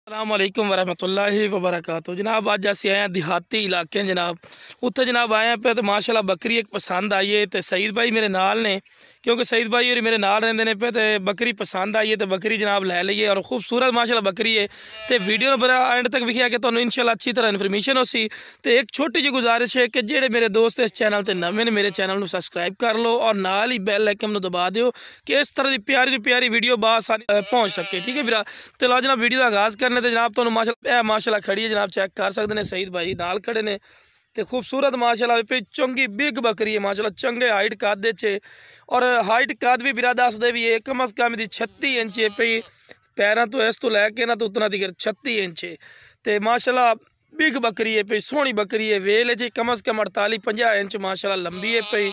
अस्सलाम वालेकुम वरहमतुल्लाहि वबरकातुहू। जनाब अज असीं आए देहाती इलाके जनाब उत्थे जनाब आए पे तो माशाल्लाह बकरी एक पसंद आई है तो सईद भाई मेरे नाल ने क्योंकि सईद भाई और मेरे नाल रहंदे ने पे तो बकरी पसंद आई है तो बकरी जनाब लै लईए और खूबसूरत माशाल्लाह बकरी है तो वीडियो बड़ा एंड तक विखिया कि तुहानूं इंशाल्लाह अच्छी तरह इन्फॉर्मेशन हो सी। तो एक छोटी जी गुजारिश है कि जेडे मेरे दोस्त इस चैनल ते नवे ने मेरे चैनल को सबसक्राइब कर लो और नाल ही बैल आइकन नूं दबा दिओ कि इस तरह की प्यारी वीडियो बासानी पहुँच सके। ठीक है वीरा, तो लो जनाब वीडियो का आगाज़ करने तो जनाब तुहानूं माशाल्लाह खड़ी है जनाब चेक कर सकते हैं सईद भाई नाल खड़े ने तो खूबसूरत माशाल्लाह पे चंगी बिग बकरी है माशाल्लाह चंगे हाइट कद और हाइट कद भी बिरा दस दे भी है कम अज़ कम 36 इंच है पई पैरों तो इस तो लैके ना तो उतना दिगर 36 इंच है तो माशाल्लाह बिग बकरी है पई सोहनी बकरी है वेल जी कम अज़ कम 48-50 इंच माशाल्लाह लंबी है पई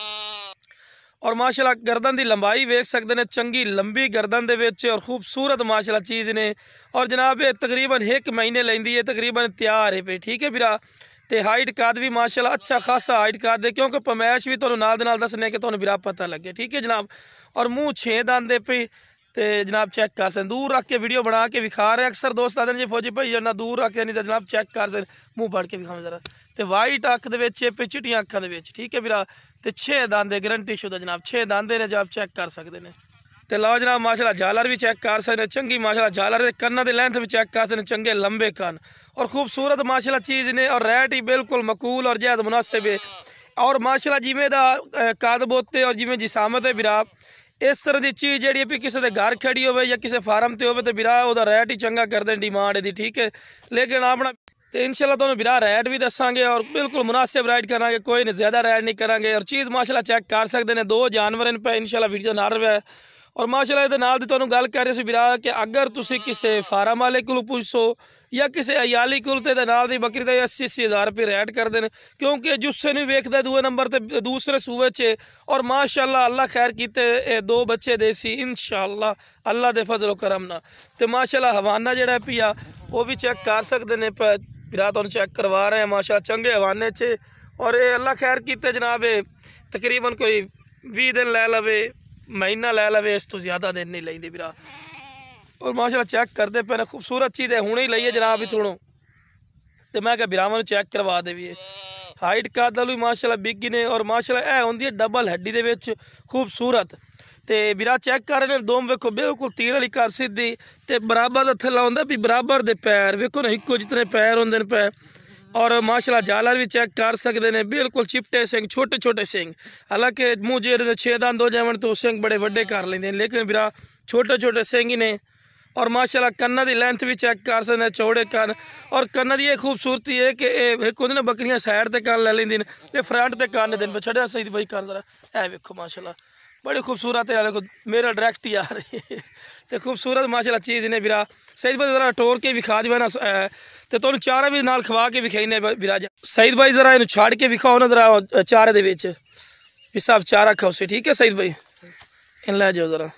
और माशाल्लाह गर्दन की लंबाई वेख सकते हैं चंगी लंबी गर्दन दे विच और खूबसूरत माशाल्लाह चीज़ ने और जनाब ये तकरीबन 1 महीने लेंदी है तकरीबन तैयार है पे। ठीक है वीरा, तो हाइट कद भी माशाल्लाह अच्छा खासा हाइट कद है क्योंकि पमैश भी तुहानूं नाल दे नाल दसने कि तुहानूं वीरा पता लगे। ठीक है जनाब, और मूँह 6 दंद है पे तो जनाब चेक कर सकते दूर रख के वीडियो बना के विखा रहे अक्सर दोस्त आते हैं जी फौजी भाई ना दूर रख के नहीं तो जनाब चेक कर सकते मुँह पढ़ के विखाओ जरा तो वाइट अख दे पे चिट्टियां अखां दे विच। ठीक है वीरा, तो 6 दंद है गारंटी शुदा जनाब 6 दंद ने जनाब चेक कर सकते हैं। तो लो जनाब माशाल्लाह झालर भी चेक कर सकते चंगी माशाल्लाह झालर कन्ना की लेंथ भी चेक कर सकते चंगे लंबे कन और खूबसूरत माशाल्लाह चीज़ ने और रेट ही बिल्कुल मकूल और जैद मुनासिब है और माशाल्लाह जिमें दा कद बोते और जिमें जिसामत है वीरा इस तरह की चीज़ जी भी किसी के घर खड़ी हो या किसी फार्म से हो तो वीरा वो रेट ही चंगा कर दें डिमांड दी। ठीक है, लेकिन अपना तो इंशाल्लाह तुहानूं वीरा रेट भी दसांगे और बिल्कुल मुनासिब रेट करांगे कोई नहीं ज़्यादा रेट नहीं करांगे और चीज़ माशाल्लाह चेक कर सकते हैं 2 जानवर इन पे इंशाल्लाह वीडियो नाल रहा और माशाल्लाह ये नाल दी तुहानूं गल कर रहे सी वीरा कि अगर तुसी किसी फार्म वाले को पुछो या किसी अयाली को नाल दी बकरी का 80-80 हज़ार रुपये रेट करते हैं क्योंकि जुस्से नहीं वेखदा दूए नंबर पर दूसरे सूबे च और माशाल्लाह अल्लाह खैर कीते 2 बच्चे देसी इंशाल्लाह अल्लाह दे फजल करम ना तो माशाल्लाह हवाना जिहड़ा पिया वो भी चेक कर सकते हैं वीरा तुहानूं चेक करवा रहे हैं माशाल्लाह चंगे हवाने च और ये अल्लाह खैर कीते जनाब तकरीबन कोई 20 दिन लै लवे महीना लै लवे इस तो ज़्यादा दिन नहीं लेंदी वीरा और माशाल्लाह चेक करते पे खूबसूरत चीज़ है हुणे ही लईए जनाब भी थोड़ो तो मैं क्या बिरावां चेक करवा दे भी हाइट कद भी माशाल्लाह बिग ने और माशाल्लाह है होंदी है डबल हड्डी दे विच खूबसूरत तो वीरा चेक कर रहे हैं दोम वेखो बिल्कुल तीर वाली कर सीधी तो बराबर का थल्ला होंदा भी बराबर दे पैर वेखो ना इक्को जितने पैर होंदे ने पै और माशाल्लाह झालर भी चेक कर सकते हैं बिल्कुल चिपटे सिंह छोटे छोटे सिंह हालांकि मुँह जे 6 दंद हो जाए तो सिंह बड़े बड़े कर लेंगे लेकिन वीरा छोटे छोटे सिंह ही ने और माशाल्लाह कन्ना की लेंथ भी चेक कर सकते हैं चौड़े कन और कन्ना की यह खूबसूरती है कि एक होंदे ना बकरियां साइड ते कन लै लेंदी ते फ्रंट ते कन दिन पे छड़िया सही भाई कर जरा है वेखो माशाल्लाह बड़ी खूबसूरत है देखो मेरा डायरेक्ट ही आ रही है तो खूबसूरत माशाल्लाह चीज़ ने वीरा सईद भाई जरा टोर के विखा दिवा ना तो तुहानूं चारा भी नाल खवा के विखाईने वीरा सईद भाई जरा इन्हूं छड़ के विखाओ ना जरा चारे दे विच हिसाब चारा खाओ सी। ठीक है सईद भाई इन लै जाओ जरा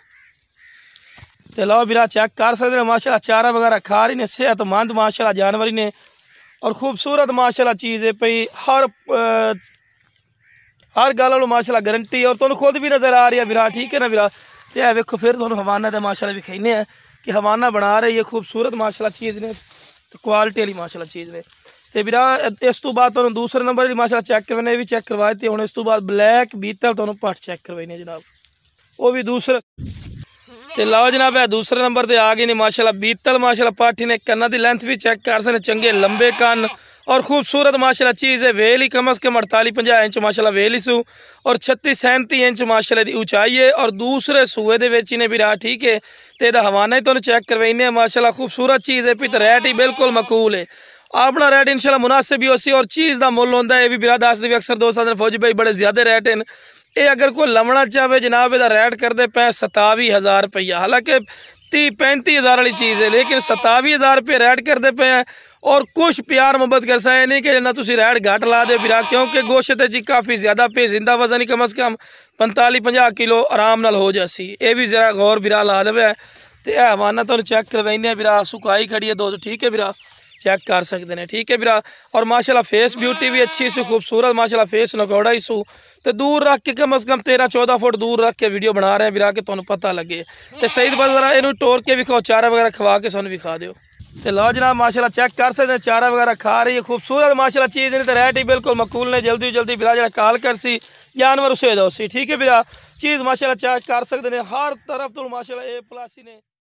तो लो वीरा चेक कर सकते हैं माशाल्लाह चारा वगैरह खा रही ने सेहतमंद माशाल्लाह जानवर ने और खूबसूरत माशाल्लाह चीज़ है पई हर गल माशाल्लाह गारंटी और तुहानूं खुद भी नज़र आ रही है वीरा। ठीक है ना वीरा, तो यह वेखो फिर तुहानूं हवाना तो माशाल्लाह विखाईने हैं कि हवाना बना रही है खूबसूरत माशाल्लाह चीज़ ने तो क्वालिटी वाली माशाल्लाह चीज़ ने तो वीरा इस तो बाद तुहानूं दूसरे नंबर की माशाल्लाह चेक करवाने भी चेक करवाए थे हुण इस तो बाद ब्लैक बीतल तुहानूं पट चेक करवाने जनाब वो भी दूसरे तो लो जनाब है दूसरे नंबर पर आ गए ने माशाल्लाह बीतल माशाल्लाह पाठी ने कन्ना की लेंथ भी चेक कर सकते चंगे लंबे कन और खूबसूरत माशाल्लाह चीज़ है वेल ही कम अज़ कम 48-50 इंच माशाल्लाह वेल ही सू और 36-37 इंच माशाल्लाह की ऊंचाई है और दूसरे सूए दे विच ने भी रहा। ठीक है, तो यदा हवाना ही तुहानूं चेक करवाइने माशाल्लाह खूबसूरत चीज़ है भी तो रेट ही बिल्कुल मकूल है अपना रेट इंशाल्लाह मुनासिब भी होसी और चीज़ का मुल होंदा है भी बिरा दस भी अक्सर दोस्त आते फौजी भाई बड़े ज़्यादा रेट हैं ये अगर कोई लवना चाहे जनाब यदा रेट करते पे 27,000 रुपया हालांकि 30-35 हज़ार वाली चीज़ है लेकिन 27,000 रुपये रेट करते पे हैं और कुछ प्यार मुहब्बत कर सके नहीं कि ना तुम रेट घट ला दे वीरा क्योंकि गोश्त जी काफ़ी ज़्यादा पे जिंदा वजन ही कम अज़ कम 45-50 किलो आराम नाल हो जासी ये भी जरा गौर वीरा ला दे तो यह हवाना तुहानूं चेक करवाइने वीरा सुकाई खड़ी है दो। ठीक है वीरा चेक कर सकते हैं। ठीक है वीरा, और माशाल्लाह फेस ब्यूटी भी अच्छी सू खूबसूरत माशाल्लाह फेस नकौड़ा ही सू तो दूर रख के कम अज़ कम 13-14 फुट दूर रख के वीडियो बना रहे हैं वीरा कि तुहानूं पता लगे तो सईद भाई जरा इन्हूं टोर के विखाओ चारा वगैरह खवा के सानूं विखा दिओ। तो लो जनाब माशाल्लाह चेक कर सकते हैं, चारा वगैरह खा रही है, खूबसूरत माशाल्लाह चीज़ नहीं तो रेट ही बिल्कुल मकूल ने। जल्दी जल्दी बिरा जरा कॉल कर सी जानवर उसे दो सी, ठीक है बिरा चीज़ माशाल्लाह चेक कर सकते हैं हर तरफ तो माशाल्लाह A+ ने।